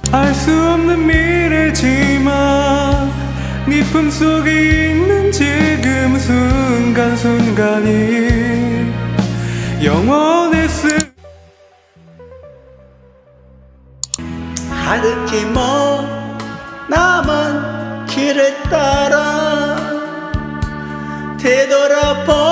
알 수 없는 미래지만 네 품속에 있는 지금 순간순간이 영원했을. 하늘길 먼 남은 길을 따라 되돌아보